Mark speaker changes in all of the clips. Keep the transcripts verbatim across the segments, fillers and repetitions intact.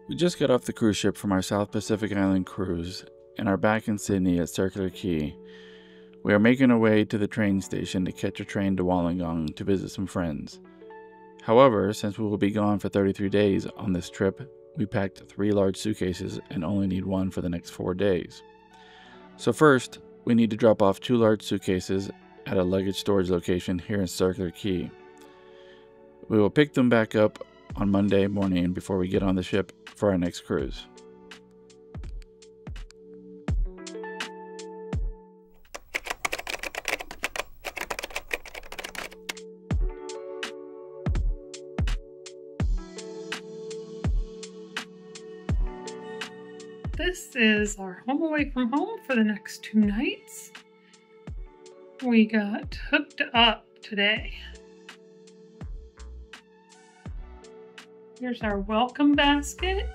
Speaker 1: We just got off the cruise ship from our South Pacific Island cruise and are back in Sydney at Circular Quay. We are making our way to the train station to catch a train to Wollongong to visit some friends. However, since we will be gone for thirty-three days on this trip, we packed three large suitcases and only need one for the next four days. So first, we need to drop off two large suitcases at a luggage storage location here in Circular Quay. We will pick them back up on Monday morning before we get on the ship for our next cruise.
Speaker 2: This is our home away from home for the next two nights. We got hooked up today. Here's our welcome basket.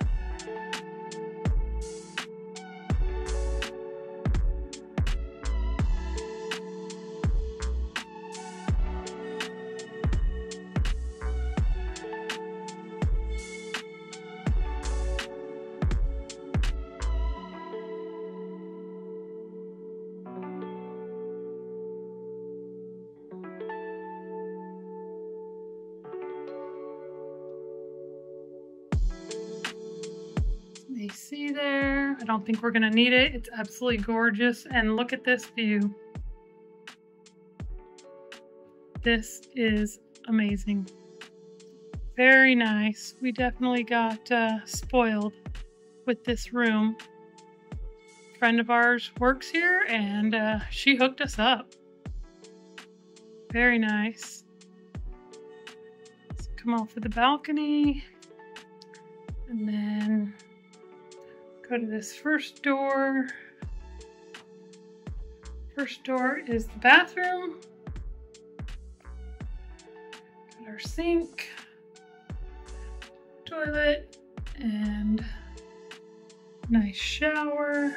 Speaker 2: A C there. I don't think we're gonna need it. It's absolutely gorgeous. And look at this view. This is amazing. Very nice. We definitely got uh, spoiled with this room. A friend of ours works here and uh, she hooked us up. Very nice. Let's come off of the balcony and then go to this first door. First door is the bathroom. Got our sink, toilet, and nice shower.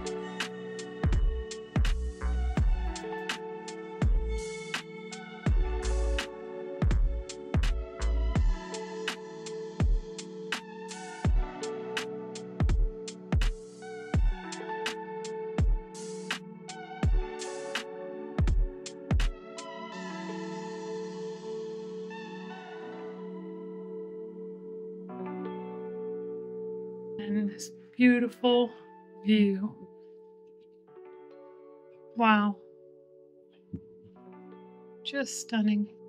Speaker 2: And this beautiful view. Wow. Just stunning.